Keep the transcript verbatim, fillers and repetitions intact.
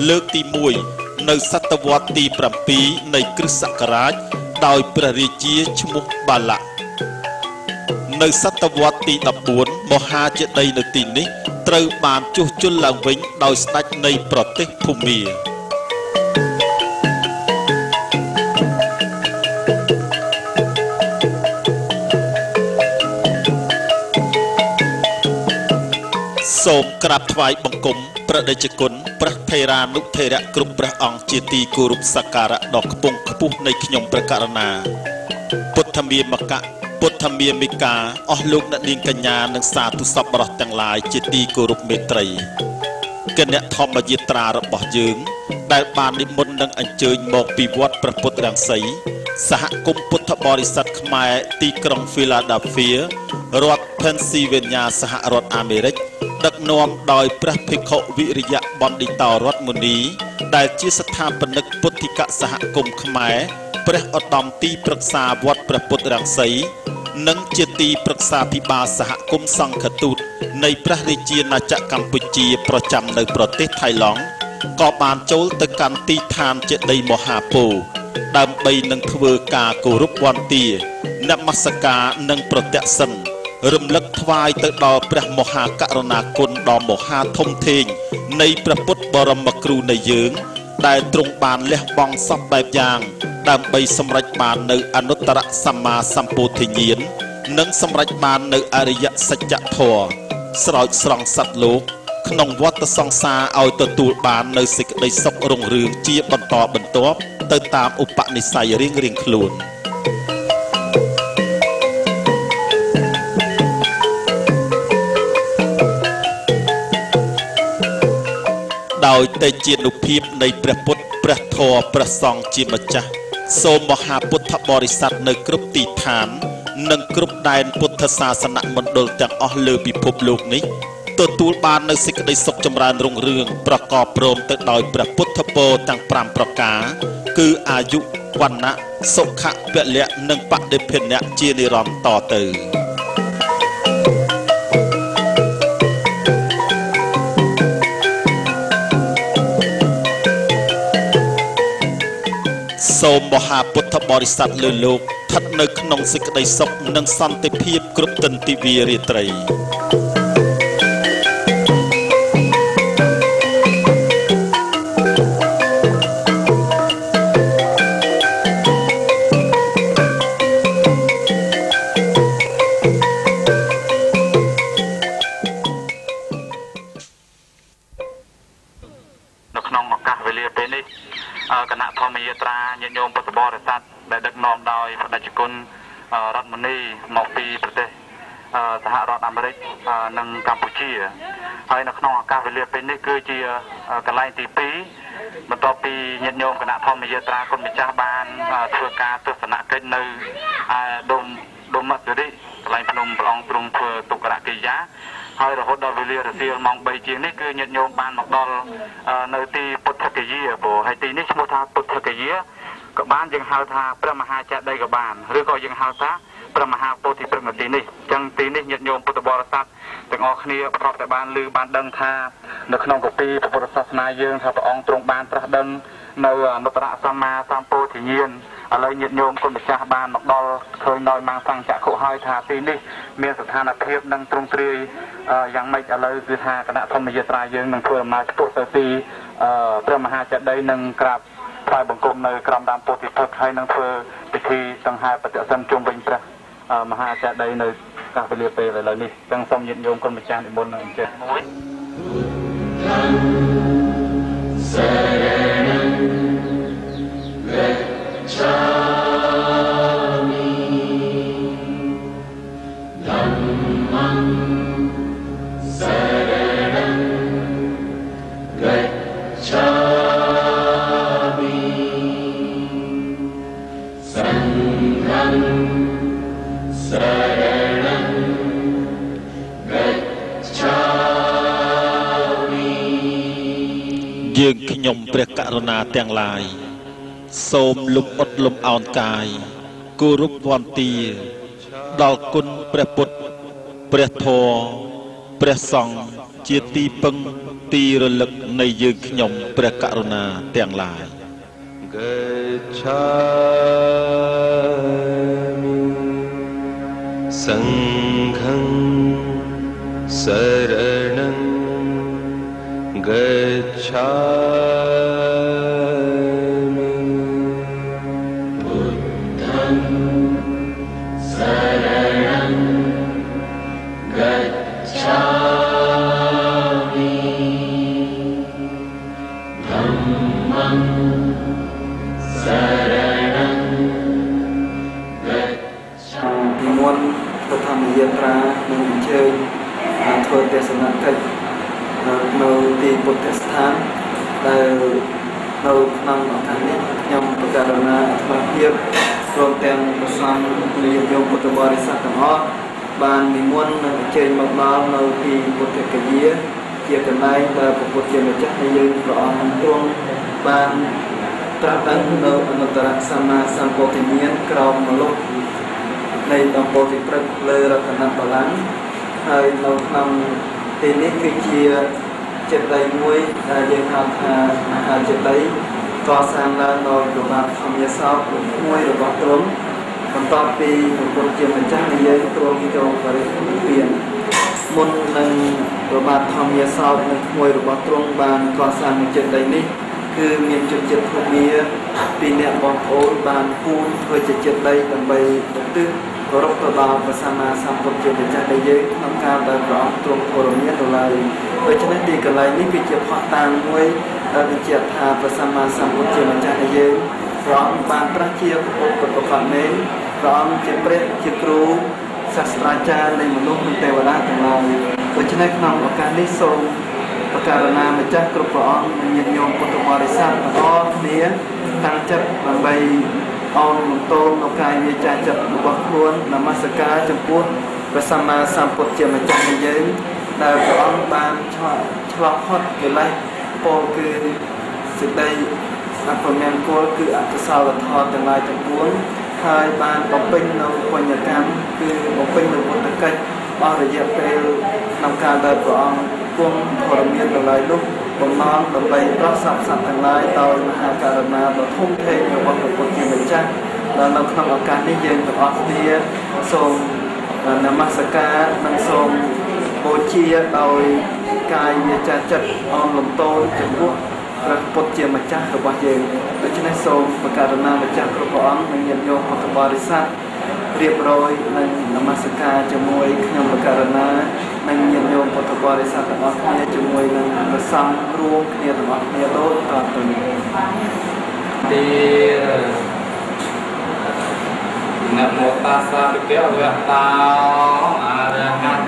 លើកទីមួយនៅសតវត្សទីប្រាំពីរនៃគ្រិស្តសករាជដោយព្រះរាជាឈ្មោះបាឡាក់នៅសតវត្សទីដប់បួនមហាចេតិយនៅទីនេះត្រូវបានជួសជុលឡើងវិញដោយស្ដេចនៃប្រទេសភូមាសូមក្រាបថ្វាយបង្គំព្រះតេជគុណព្រះថេរានុថេរៈគ្រប់ព្រះអង្គជាទីគោរពសក្ការៈដ៏ខ្ពង់ខ្ពស់នៃខ្ញុំព្រះករុណាពុទ្ធមាមកៈពុទ្ធមាមិកាអស់លោកអ្នកនាងកញ្ញានិងសាធុសប្បុរសទាំងឡាយជាទីគោរពមេត្រីគណៈធម្មយាត្រារបស់យើងដែលបាននិមន្តនិងអញ្ជើញមកពីវត្តព្រះពុទ្ធរាំងសីសហគមន៍ពុទ្ធបរិស័ទខ្មែរទីក្រុង Philadelphia រដ្ឋ Pennsylvania សហរដ្ឋអាមេរិកដឹកនាំដោយព្រះភិក្ខុវិរិយបណ្ឌិតរតមុនីដែលជាស្ថាបនិកពុទ្ធិកសហគមន៍ខ្មែរព្រះឧត្តមទីប្រឹក្សាវត្តព្រះពុទ្ធរាំងសីនិងជាទីប្រឹក្សាភិបាលសហគមន៍សង្ឃទូតនៃព្រះរាជាណាចក្រកម្ពុជាប្រចាំនៅប្រទេសថៃឡង់ក៏បានចូលទៅកាន់ទីឋានចេតិយមហាពោធិ៍ដើម្បីនឹងធ្វើការគោរពវន្ទានមស្ការនិងប្រតិសិនរំលឹកថ្វាយទៅដល់ព្រះមហាករុណាគុណដ៏មហាធំធេងនៃព្រះពុទ្ធបរមគ្រូនៃយើងដែលទ្រង់បានលះបង់សពបែបយ៉ាងដើម្បីសម្រេចបាននៅអនុត្តរសម្មាសម្ពោធិញ្ញាណនិងសម្រេចបាននៅអរិយសច្ចធម៌ស្រោចស្រង់សត្វលោកក្នុងវដ្តសង្សារឲ្យទទួលបាននៅសេចក្តីសុខរុងរឿងជាបន្តបន្ទាប់ទៅតាមឧបនិស្ស័យរៀងៗខ្លួនដោយតេជេនុភាពនៃព្រះពុទ្ធព្រះធម៌ព្រះសង្ឃជាម្ចាស់សូមមហាពុទ្ធបរិស័ទនៅគ្រប់ទីឋាននិងគ្រប់ដែនពុទ្ធសាសនមណ្ឌលទាំងអស់លើពិភពលោកនេះទទួលបាននៅសេចក្តីសុខចម្រើនរុងរឿងប្រកបព្រមទៅដោយព្រះពុទ្ធពរទាំងប្រាំប្រការគឺអាយុវណ្ណៈសុខៈពលៈនិងបដិភិនៈជានិរន្តរ៍តទៅសូមមហាពុទ្ធបរិស័ទលើលោកស្ថិតនៅក្នុងសេចក្តីសុខនិងសន្តិភាពគ្រប់ទន្តិវារាត្រីនៅក្នុងឱកាសវេលាពេលនេះគណៈធម្មយាត្រាញាតិញោមពុទ្ធបរិស័ទដែលដឹកនាំដោយព្រះតេជគុណរតមុនីមកពីប្រទេសសហរដ្ឋអាមេរិកនិងកម្ពុជាហើយនៅក្នុងឱកាសវេលាពេលនេះគឺជាកន្លែងទីពីរបន្ទាប់ពីញាតិញោមគណៈធម្មយាត្រាគុណម្ចាស់បានធ្វើការទស្សនកិច្ចនៅដុំដុំមត្តរិកន្លែងភ្នំព្រះអង្គទ្រង់ធ្វើទុក្ករកិរិយាហើយរហូតដល់វេលារសៀលម៉ោងបីជាងនេះគឺញាតិញោមបានមកដល់នៅទីពុទ្ធគយាព្រោះហើយទីនេះឈ្មោះថាពុទ្ធគយាក៏បានយើងហៅថាព្រះមហាចេតិយក៏បានឬក៏យើងហៅថាព្រះមហាពោធិព្រឹង្សទីនេះអញ្ចឹងទីនេះញាតិញោមពុទ្ធបរិស័ទទាំងអស់គ្នាប្រកបតែបានឮបានដឹងថានៅក្នុងគម្ពីរពុទ្ធសាសនាយើងថាព្រះអង្គទ្រង់បានត្រាស់ដឹងនៅអនុត្តរសម្មាសម្ពោធិញ្ញាណឥឡូវញាតិញោមគុណម្ចាស់បានមកដល់ឃើញដោយម៉ាំងសង្ឃចក្ខុហើយថាទីនេះមានស្ថានភាពនិងទ្រង់ទ្រាយយ៉ាងម៉េចឥឡូវគឺថាគណៈធម្មយាត្រាយើងនឹងធ្វើដំណើរឆ្ពោះទៅទីព្រះមហាចេតិយនិងក្រាបថ្វាយបង្គំនៅក្រោមដើមពោធិភឹកហើយនឹងធ្វើពិធីដង្ហែបฏิសិនជុំវិញព្រះមហាចេតិយនៅកាលវេលាពេលឥឡូវនេះទាំងសូមញាតិញោមគុណម្ចាស់និមន្តនឹងអញ្ជើញមួយយើងខ្ញុំព្រះករុណាទាំងឡាយសូមលំអត់លំអោនកាយគោរពវន្ទាដល់គុណព្រះពុទ្ធព្រះធម៌ព្រះសង្ឃជាទីពឹងទីរលឹកនៃយើងខ្ញុំព្រះករុណាទាំងឡាយ Gacchami Sangham Saranam Gacchami Buddham Saranam Gacchami Dhammam Saranam Gacchami មុនទៅធម្មយាត្រានឹងអញ្ជើញធ្វើទេសនកិច្ចនៅទីពុទ្ធស្ថានដែលនៅក្នុងឱកាសនេះខ្ញុំប្រកាសណាអធិភាពព្រមទាំងប្រសងនាយកយមពុទ្ធបរិស័ទទាំងអស់បាននិមន្តនិងអញ្ជើញមកដល់នៅទីពុទ្ធគយាជាកន្លែងដែលព្រះពុទ្ធជាម្ចាស់នៃយើងព្រះអង្គទ្រង់បានត្រាស់ដឹងនៅអនុត្តរសម្មាសម្ពុទ្ធញ្ញាណក្រមមលុបនៃដំបូលទីព្រឹកលើរតនបល្ល័ង្កហើយនៅក្នុងទីនេះគឺជាចិត្តដីមួយដែលយើងហៅថាមហាចិត្តដីកសាងឡើងដោយព្រះបាទធម្មយាសោតមួយរបស់ទ្រង់បន្ទាប់ពីព្រះពុទ្ធជាម្ចាស់នៃយើងទ្រង់ចូលបរិនិព្វានមុននឹងព្រះបាទធម្មយាសោតនិងមួយរបស់ទ្រង់បានកសាងចិត្តដីនេះគឺមានជនជាតិភូមាពីអ្នកបងប្អូនបានពូនធ្វើជាចិត្តដីដើម្បីឧទ្ទិសគោរពទៅដល់ព្រះសម្មាសម្ពុទ្ធជាម្ចាស់នៃយើងក្នុងការដែលព្រះអង្គទ្រង់ធរមានទៅឡើយដូច្នេះទីកន្លែងនេះគឺជាផុសតាងមួយដែលបញ្ជាក់ថាព្រះសម្មាសម្ពុទ្ធជាម្ចាស់នៃយើងព្រះអង្គបានត្រាស់ជាពុទ្ធប្រកបមែនព្រះអង្គជាព្រះជាគ្រូសាស្ត្រាចារ្យនៃមនុស្សនិងទេវតាទាំងឡាយដូច្នេះក្នុងឱកាសនេះសូមប្រកាសណាម្ចាស់គ្រប់ព្រះអង្គនិងញាតិញោមពុទ្ធបរិស័ទទាំងអស់គ្នាតាំងចិត្តដើម្បីអោនលំទោននៅកាយវាចាចិត្តរបស់ខ្លួននមស្ការចំពោះព្រះសម្មាសម្ពុទ្ធជាម្ចាស់នៃយើងដែលព្រះអង្គបានឆ្លងឆ្លងផុតកិលេសពោលគឺសេចក្តីអពមង្គលគឺអកុសលធម៌ទាំងឡាយទាំងពួងហើយបានបំពេញនៅពុញ្ញកម្មគឺបំពេញនៅពុទ្ធកិច្ចអស់រយៈពេលក្នុងការដែលព្រះអង្គគង់ធរមានដល់ឡើយនោះបំណងដើម្បីប្រោសសពសត្វទាំងឡាយដោយមហាករុណាដ៏ធំធេងរបស់ព្រះពុទ្ធជាម្ចាស់ដែលនៅក្នុងឱកាសនេះយើងទាំងអស់គ្នាសូមនមស្ការនិងសូមបូជាដោយកាយវាចាចិត្តអមលំទោនចំពោះព្រះពុទ្ធជាម្ចាស់របស់យើងដូច្នេះសូមប្រកាសណាម្ចាស់គ្រប់ព្រះអង្គនិងញាតិញោមពុទ្ធបរិស័ទរៀបរយនិងនមស្ការជាមួយខ្ញុំប្រកាសណានិងញាតិញោមពុទ្ធបរិស័ទទាំងអស់គ្នាជាមួយនឹងព្រះសង្ឃរួមគ្នាទាំងអស់គ្នាដូចតទៅទីនមោតាសាភិក្ខវតោអរហ